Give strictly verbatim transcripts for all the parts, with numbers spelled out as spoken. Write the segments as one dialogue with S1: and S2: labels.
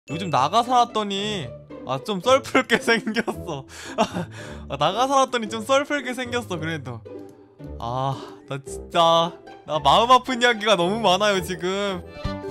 S1: 요즘 나가 살았더니 아 좀 썰풀게 생겼어. 아, 나가 살았더니 좀 썰풀게 생겼어. 그래도 아 나 진짜 나 마음 아픈 이야기가 너무 많아요 지금.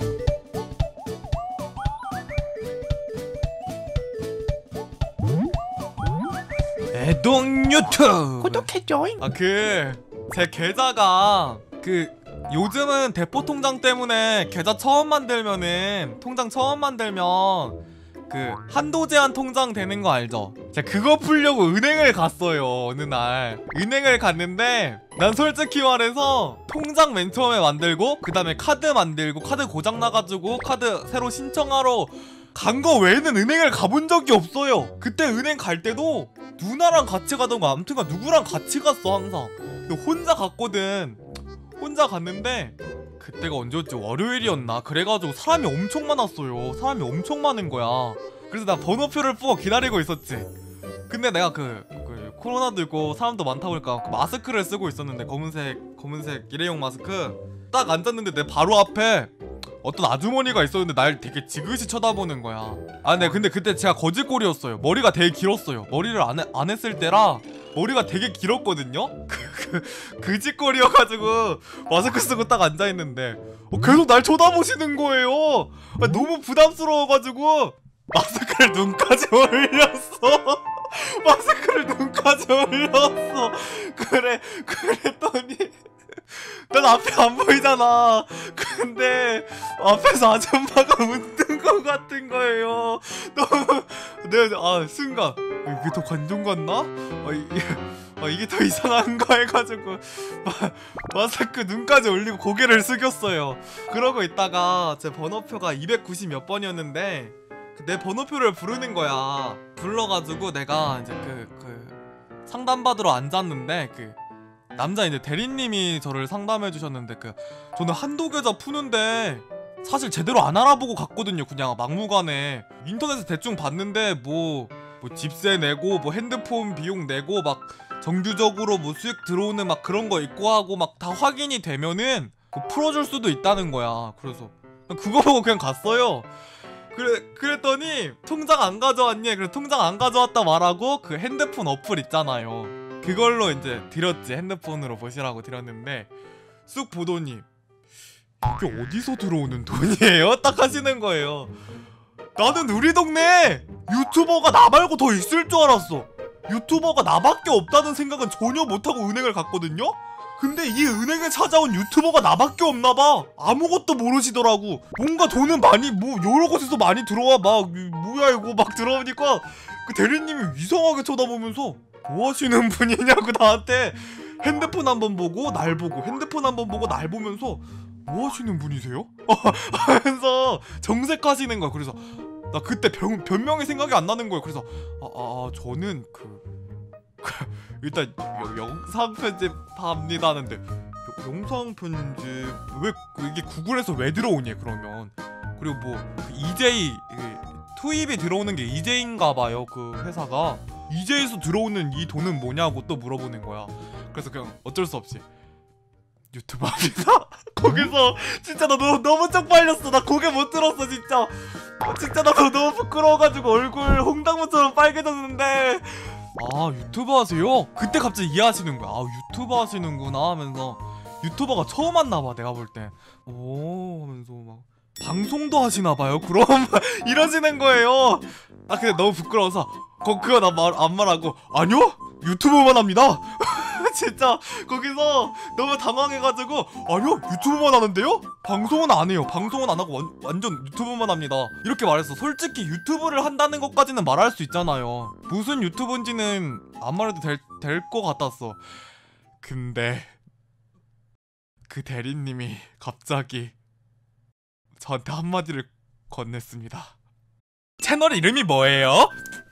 S1: 애동 유튜브
S2: 구독해줘잉.
S1: 아 그 제 계좌가 그 요즘은 대포 통장 때문에 계좌 처음 만들면은 통장 처음 만들면 그 한도 제한 통장 되는 거 알죠? 제가 그거 풀려고 은행을 갔어요. 어느 날 은행을 갔는데 난 솔직히 말해서 통장 맨 처음에 만들고 그 다음에 카드 만들고 카드 고장 나가지고 카드 새로 신청하러 간 거 외에는 은행을 가본 적이 없어요. 그때 은행 갈 때도 누나랑 같이 가던가 아무튼가 누구랑 같이 갔어 항상. 근데 혼자 갔거든. 혼자 갔는데 그때가 언제였지? 월요일이었나? 그래가지고 사람이 엄청 많았어요. 사람이 엄청 많은 거야. 그래서 나 번호표를 뽑아 기다리고 있었지. 근데 내가 그, 그 코로나도 있고 사람도 많다 보니까 그 마스크를 쓰고 있었는데 검은색 검은색 일회용 마스크 딱 앉았는데 내 바로 앞에 어떤 아주머니가 있었는데 날 되게 지그시 쳐다보는 거야. 아 네 근데 그때 제가 거짓골이었어요. 머리가 되게 길었어요. 머리를 안, 해, 안 했을 때라 머리가 되게 길었거든요? 그, 그짓골이어가지고 마스크 쓰고 딱 앉아있는데 어, 계속 날 쳐다보시는 거예요. 아, 너무 부담스러워가지고 마스크를 눈까지 올렸어. 마스크를 눈까지 올렸어. 그래 그랬더니 난 앞에 안 보이잖아. 근데 앞에서 아줌마가 웃는 것 같은 거예요. 너무 내가 아 순간 이게 더 관종 같나? 아, 이게, 아, 이게 더 이상한가 해가지고 마, 마스크 눈까지 올리고 고개를 숙였어요. 그러고 있다가 제 번호표가 이백구십 몇 번이었는데 내 번호표를 부르는 거야. 불러가지고 내가 이제 그, 그 상담받으러 앉았는데 그 남자 이제 대리님이 저를 상담해 주셨는데 그 저는 한도 계좌 푸는데 사실 제대로 안 알아보고 갔거든요. 그냥 막무가내 인터넷에 대충 봤는데 뭐, 뭐 집세 내고 뭐 핸드폰 비용 내고 막 정규적으로 뭐 수익 들어오는 막 그런 거 있고 하고 막 다 확인이 되면은 그 풀어줄 수도 있다는 거야. 그래서 그거 보고 그냥 갔어요. 그래, 그랬더니 통장 안 가져왔니? 그래서 통장 안 가져왔다 말하고 그 핸드폰 어플 있잖아요. 그걸로 이제 드렸지. 핸드폰으로 보시라고 드렸는데 쑥 보더니 이게 어디서 들어오는 돈이에요? 딱 하시는 거예요. 나는 우리 동네에 유튜버가 나 말고 더 있을 줄 알았어. 유튜버가 나밖에 없다는 생각은 전혀 못하고 은행을 갔거든요? 근데 이 은행에 찾아온 유튜버가 나밖에 없나봐. 아무것도 모르시더라고. 뭔가 돈은 많이 뭐 여러 곳에서 많이 들어와. 막 뭐야 이거 막 들어오니까 그 대리님이 이상하게 쳐다보면서 뭐 하시는 분이냐고 나한테 핸드폰 한번 보고 날 보고 핸드폰 한번 보고 날 보면서 뭐 하시는 분이세요? 하면서 정색하시는 거야. 그래서 나 그때 변, 변명이 생각이 안 나는 거예요. 그래서 아, 아 저는 그, 그 일단 여, 영상 편집합니다 하는데 여, 영상 편집 왜 이게 구글에서 왜 들어오니 그러면. 그리고 뭐 그 이제이 투입이 들어오는 게 이제이인가 봐요. 그 회사가 이제이에서 들어오는 이 돈은 뭐냐고 또 물어보는 거야. 그래서 그냥 어쩔 수 없이 유튜브 합니다. 거기서 진짜 나 너무, 너무 쪽팔렸어. 나 고개 못 들었어 진짜. 진짜 나 너무 부끄러워가지고 얼굴 홍당무처럼 빨개졌는데 아 유튜브 하세요? 그때 갑자기 이해하시는 거야. 아 유튜브 하시는구나 하면서 유튜버가 처음 왔나봐 내가 볼 때. 오 하면서 막 방송도 하시나봐요 그럼 이러시는 거예요. 아 근데 너무 부끄러워서 거, 그거 나 말 안 말하고 아니요? 유튜브만 합니다. 진짜 거기서 너무 당황해가지고 아니요? 유튜브만 하는데요? 방송은 안 해요. 방송은 안 하고 완, 완전 유튜브만 합니다. 이렇게 말했어. 솔직히 유튜브를 한다는 것까지는 말할 수 있잖아요. 무슨 유튜브인지는 안 말해도 될, 될 것 같았어. 근데 그 대리님이 갑자기 저한테 한마디를 건넸습니다. 채널 이름이 뭐예요?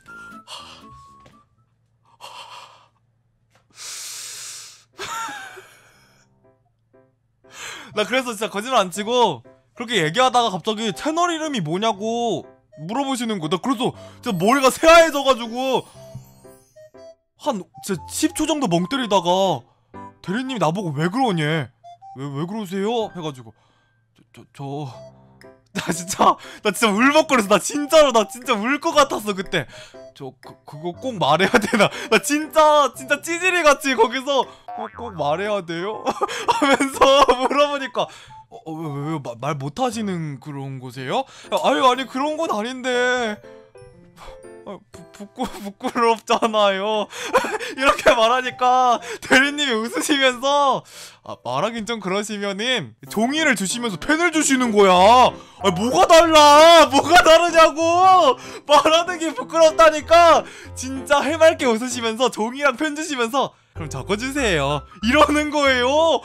S1: 나 그래서 진짜 거짓말 안 치고 그렇게 얘기하다가 갑자기 채널 이름이 뭐냐고 물어보시는 거야. 나 그래서 진짜 머리가 새하얘져가지고 한 진짜 십 초 정도 멍 때리다가 대리님이 나보고 왜 그러니? 왜, 왜 그러세요? 해가지고 저, 저, 저 나 진짜 나 진짜 울먹거렸어. 나 진짜로 나 진짜 울 것 같았어 그때. 저 그, 그거 꼭 말해야 되나? 나 진짜 진짜 찌질이 같이 거기서 어, 꼭 말해야 돼요? 하면서 물어보니까 어, 왜, 왜, 말 못하시는 그런 거세요? 아니 아니 그런 건 아닌데 아, 부, 부끄, 부끄럽잖아요. 이렇게 말하니까 대리님이 웃으시면서 아, 말하긴 좀 그러시면은 종이를 주시면서 펜을 주시는 거야. 아, 뭐가 달라? 뭐가 다르냐고. 말하는 게 부끄럽다니까. 진짜 해맑게 웃으시면서 종이랑 펜 주시면서 그럼 적어주세요 이러는 거예요.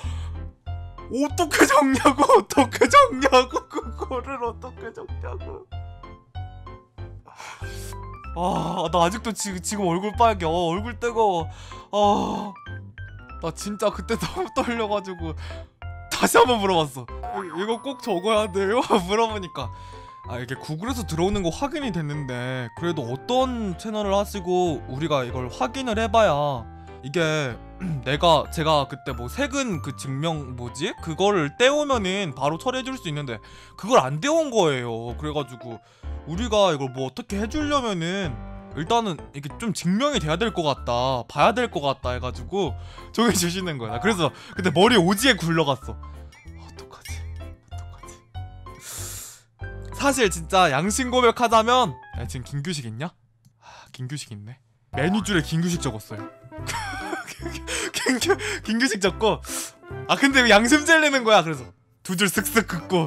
S1: 어떻게 적냐고. 어떻게 적냐고. 그거를 어떻게 적냐고. 아, 나 아직도 지금, 지금 얼굴 빨개. 어, 얼굴 뜨거워. 아, 나 진짜 그때 너무 떨려가지고 다시 한번 물어봤어. 이거 꼭 적어야 돼요? 물어보니까 아, 이게 구글에서 들어오는 거 확인이 됐는데 그래도 어떤 채널을 하시고 우리가 이걸 확인을 해봐야 이게 내가 제가 그때 뭐 세금 그 증명 뭐지? 그거를 떼오면은 바로 처리해줄 수 있는데 그걸 안 떼온 거예요. 그래가지고 우리가 이걸 뭐 어떻게 해주려면은 일단은 이게 좀 증명이 돼야 될 것 같다, 봐야 될 것 같다 해가지고 저기 주시는 거야. 그래서 그때 머리 오지게 굴러갔어. 어떡하지? 어떡하지? 사실 진짜 양심 고백하자면 야, 지금 김규식 있냐? 아, 김규식 있네. 메뉴줄에 김규식 적었어요. 김규, 김규식 적고 아 근데 왜 양심 젤리는 거야. 그래서 두 줄 쓱쓱 긋고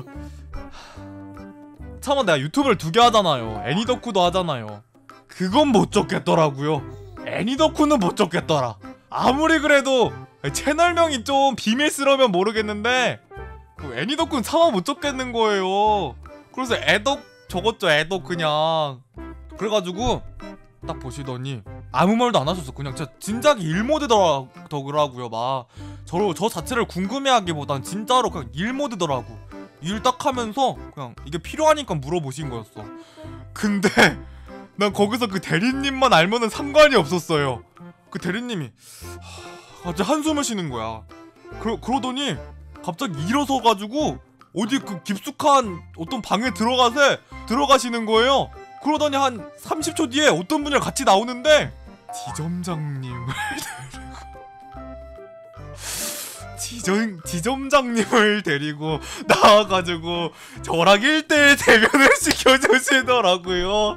S1: 참아 내가 유튜브를 두 개 하잖아요. 애니덕후도 하잖아요. 그건 못 적겠더라고요. 애니덕후는 못 적겠더라. 아무리 그래도 채널명이 좀 비밀스러우면 모르겠는데 그 애니덕후는 차마 못 적겠는 거예요. 그래서 애덕 적었죠. 애덕 그냥. 그래가지고 딱 보시더니 아무 말도 안 하셨어. 그냥 진짜 진작에 일모드더라고요. 막 저로 저 자체를 궁금해하기보단 진짜로 그냥 일모드더라고. 일 딱 하면서 그냥 이게 필요하니까 물어보신 거였어. 근데 난 거기서 그 대리님만 알면은 상관이 없었어요. 그 대리님이 갑자기 한숨을 쉬는 거야. 그러, 그러더니 갑자기 일어서가지고 어디 그 깊숙한 어떤 방에 들어가세 들어가시는 거예요. 그러더니 한 삼십 초 뒤에 어떤 분이랑 같이 나오는데 지점장님을 지점, 지점장님을 데리고 나와가지고 저랑 일 대일 대면을 시켜주시더라고요.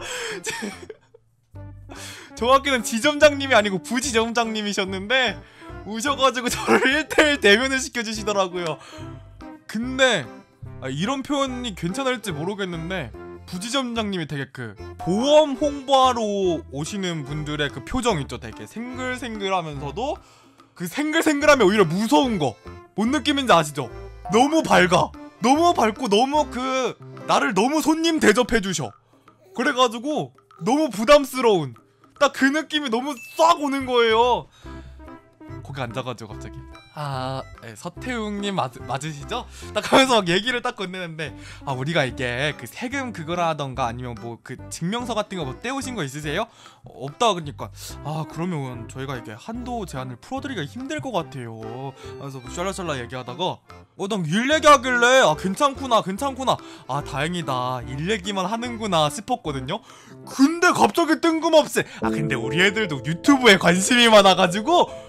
S1: 정확히는 지점장님이 아니고 부지점장님이셨는데 우셔가지고 저를 일 대일 대면을 시켜주시더라고요. 근데 아, 이런 표현이 괜찮을지 모르겠는데 부지점장님이 되게 그 보험 홍보하러 오시는 분들의 그 표정 있죠. 되게 생글생글하면서도 그 생글생글함이 오히려 무서운 거. 뭔 느낌인지 아시죠? 너무 밝아. 너무 밝고 너무 그 나를 너무 손님 대접해주셔. 그래가지고 너무 부담스러운 딱 그 느낌이 너무 싹 오는 거예요. 거기 앉아가지고 갑자기 아, 네, 서태웅님 맞, 맞으시죠? 딱 하면서 막 얘기를 딱 건네는데 아 우리가 이게 그 세금 그거라던가 아니면 뭐 그 증명서 같은 거 뭐 떼오신 거 있으세요? 어, 없다. 그러니까 아 그러면 저희가 이게 한도 제한을 풀어드리기가 힘들 것 같아요. 그래서 샬라샬라 얘기하다가 어 난 일 얘기하길래 아 괜찮구나 괜찮구나 아 다행이다 일 얘기만 하는구나 싶었거든요. 근데 갑자기 뜬금없이 아 근데 우리 애들도 유튜브에 관심이 많아가지고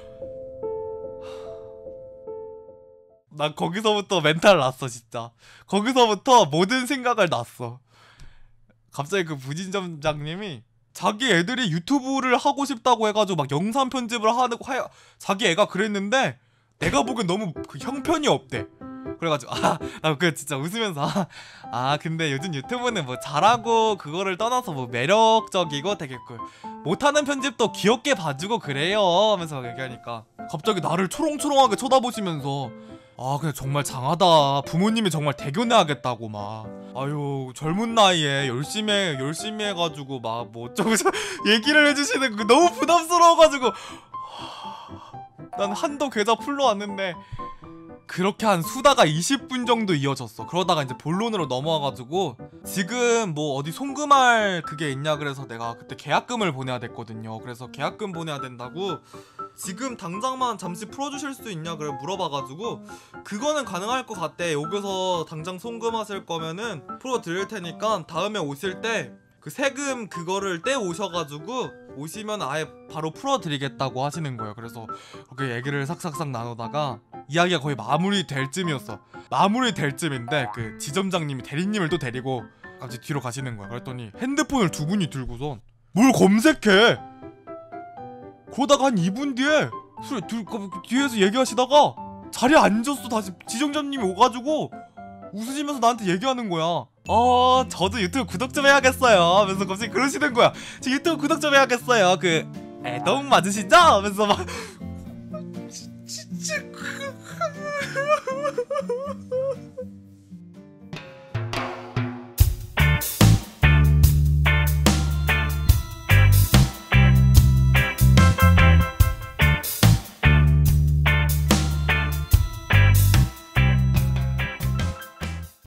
S1: 난 거기서부터 멘탈 났어. 진짜 거기서부터 모든 생각을 놨어. 갑자기 그 부진점장님이 자기 애들이 유튜브를 하고 싶다고 해가지고 막 영상 편집을 하는 하, 자기 애가 그랬는데 내가 보기엔 너무 그 형편이 없대. 그래가지고 아 나 그 진짜 웃으면서 아, 아 근데 요즘 유튜브는 뭐 잘하고 그거를 떠나서 뭐 매력적이고 되게 그 못하는 편집도 귀엽게 봐주고 그래요 하면서 얘기하니까 갑자기 나를 초롱초롱하게 쳐다보시면서 아 그냥 정말 장하다. 부모님이 정말 대견해하겠다고 막 아유 젊은 나이에 열심히 해, 열심히 해가지고 막 뭐 어쩌고 저 얘기를 해주시는 거 너무 부담스러워가지고 난 한도 계좌 풀러 왔는데 그렇게 한 수다가 이십 분 정도 이어졌어. 그러다가 이제 본론으로 넘어와가지고 지금 뭐 어디 송금할 그게 있냐 그래서 내가 그때 계약금을 보내야 됐거든요. 그래서 계약금 보내야 된다고 지금 당장만 잠시 풀어주실 수 있냐 그래 물어봐가지고 그거는 가능할 것 같대. 여기서 당장 송금하실 거면은 풀어드릴 테니까 다음에 오실 때 그 세금 그거를 떼 오셔가지고 오시면 아예 바로 풀어드리겠다고 하시는 거예요. 그래서 그렇게 얘기를 삭삭삭 나누다가 이야기가 거의 마무리 될 쯤이었어. 마무리 될 쯤인데 그 지점장님이 대리님을 또 데리고 같이 뒤로 가시는 거야. 그랬더니 핸드폰을 두 분이 들고선 뭘 검색해. 그러다가 한 이 분 뒤에 술 둘 뒤에서 얘기하시다가 자리에 앉았어. 다시 지점장님이 오가지고 웃으시면서 나한테 얘기하는 거야. 어 저도 유튜브 구독 좀 해야겠어요 하면서 갑자기 그러시는 거야. 저 유튜브 구독 좀 해야겠어요. 그 애동 맞으시죠? 하면서 막